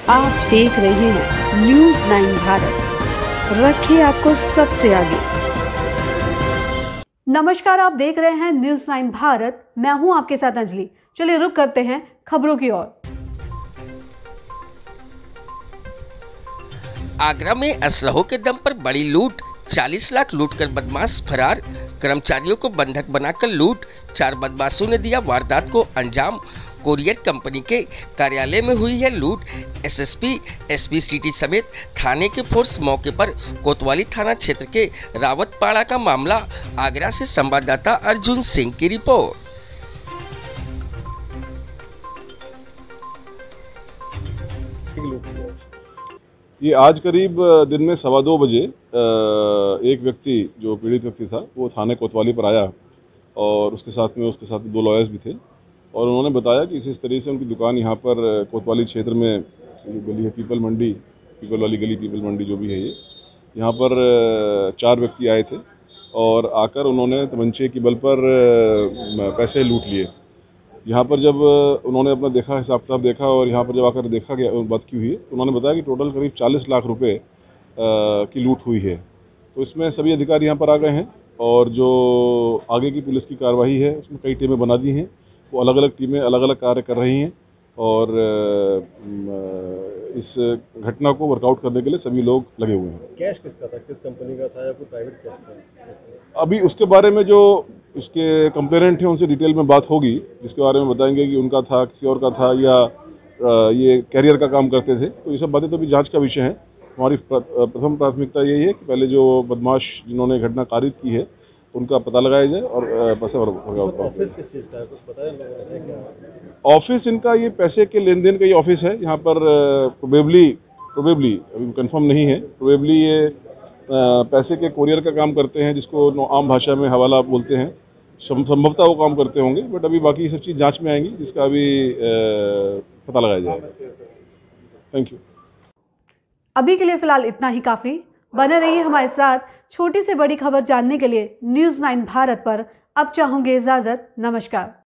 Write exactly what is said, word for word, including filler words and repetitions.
आप देख रहे हैं न्यूज नाइन भारत, रखिए आपको सबसे आगे। नमस्कार, आप देख रहे हैं न्यूज नाइन भारत, मैं हूं आपके साथ अंजलि। चलिए रुक करते हैं खबरों की ओर। आगरा में असलहों के दम पर बड़ी लूट, चालीस लाख लूटकर बदमाश फरार। कर्मचारियों को बंधक बनाकर लूट, चार बदमाशों ने दिया वारदात को अंजाम। कोरियर कंपनी के कार्यालय में हुई है लूट। एसएसपी, एसपी सिटी समेत थाने के फोर्स मौके पर। कोतवाली थाना क्षेत्र के रावतपाड़ा का मामला। आगरा से संवाददाता अर्जुन सिंह की रिपोर्ट। ये आज करीब दिन में सवा दो बजे एक व्यक्ति जो पीड़ित व्यक्ति था वो थाने कोतवाली पर आया और उसके साथ में उसके साथ दो लॉयर्स भी थे और उन्होंने बताया कि इस इस तरह से उनकी दुकान यहाँ पर कोतवाली क्षेत्र में जो गली है पीपल मंडी, पीपल वाली गली पीपल मंडी जो भी है ये, यहाँ पर चार व्यक्ति आए थे और आकर उन्होंने तमंचे की बल पर पैसे लूट लिए। यहाँ पर जब उन्होंने अपना देखा, हिसाब किताब देखा और यहाँ पर जब आकर देखा गया बात की हुई है तो उन्होंने बताया कि टोटल करीब चालीस लाख रुपए की लूट हुई है। तो इसमें सभी अधिकारी यहाँ पर आ गए हैं और जो आगे की पुलिस की कार्रवाई है उसमें कई टीमें बना दी हैं। वो अलग अलग टीमें अलग अलग कार्य कर रही हैं और इस घटना को वर्कआउट करने के लिए सभी लोग लगे हुए हैं। कैश किसका था, किस कंपनी का था या कोई प्राइवेट कैश था? अभी उसके बारे में जो उसके कंप्लेनेंट हैं उनसे डिटेल में बात होगी, जिसके बारे में बताएंगे कि उनका था, किसी और का था या ये कैरियर का काम करते थे। तो ये सब बातें तो अभी जांच का विषय है। हमारी प्रथम प्राथमिकता यही है कि पहले जो बदमाश जिन्होंने घटना कारित की है उनका पता लगाया जाए और पैसे ऑफिस किस चीज़ का है, कुछ पता है क्या? ऑफिस इनका ये पैसे के लेन देन का ही ऑफिस है। यहाँ पर प्रोबेबली प्रोबेबली अभी कंफर्म नहीं है, प्रोबेबली ये पैसे के कोरियर का काम करते हैं जिसको आम भाषा में हवाला बोलते हैं। संभवतः वो काम करते होंगे, बट अभी बाकी सब चीज़ जांच में आएंगी जिसका अभी पता लगाया जाएगा। Thank you. अभी के लिए फिलहाल इतना ही काफी। बने रहिए हमारे साथ। छोटी से बड़ी खबर जानने के लिए न्यूज नाइन भारत पर अब चाहूंगी इजाजत। नमस्कार।